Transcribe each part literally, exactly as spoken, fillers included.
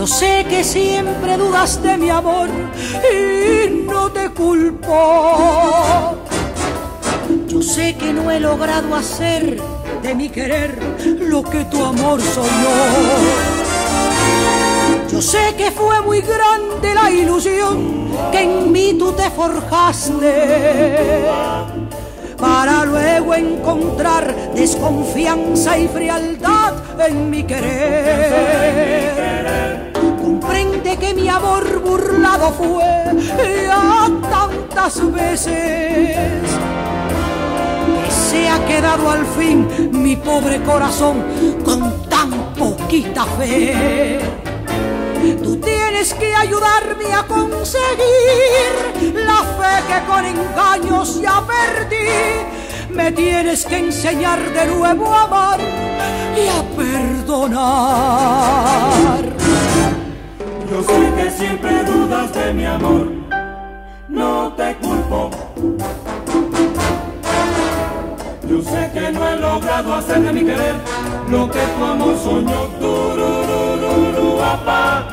Yo sé que siempre dudas de mi amor y no te culpo. Yo sé que no he logrado hacer de mi querer lo que tu amor soñó. Yo sé que fue muy grande la ilusión que en mí tú te forjaste, para luego encontrar desconfianza y frialdad en mi querer. Comprende que mi amor burlado fue ya tantas veces, que se ha quedado al fin mi pobre corazón con tan poquita fe. Tú tienes que ayudarme a conseguir la fe que con engaños ya perdí. Me tienes que enseñar de nuevo a amar y a perdonar. Yo sé que siempre dudas de mi amor, no te culpo. Yo sé que no he logrado hacer de mi querer lo que tu amor soñó. Tururururu, apá.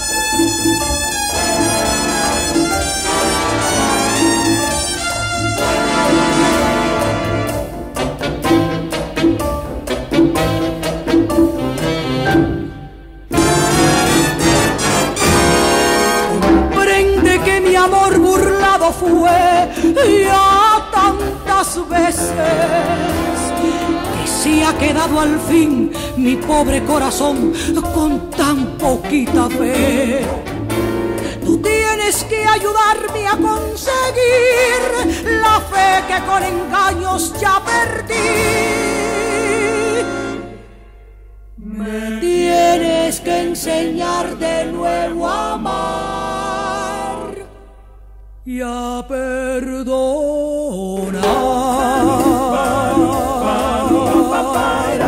Comprende que mi amor burlado fue ya tantas veces, que se ha quedado al fin mi pobre corazón con tan poquita fe. Tú tienes que ayudarme a conseguir la fe que con engaños ya perdí. Me tienes que enseñar de nuevo a amar y a perdonar.